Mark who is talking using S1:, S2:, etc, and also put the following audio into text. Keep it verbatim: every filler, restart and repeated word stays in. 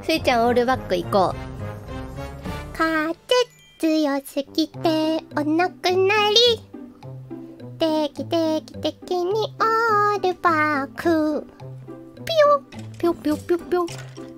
S1: スイちゃんオールバック行こう。風強すぎてお亡くなり。定期定期的にオールバック。ピヨピヨピヨピヨピヨ。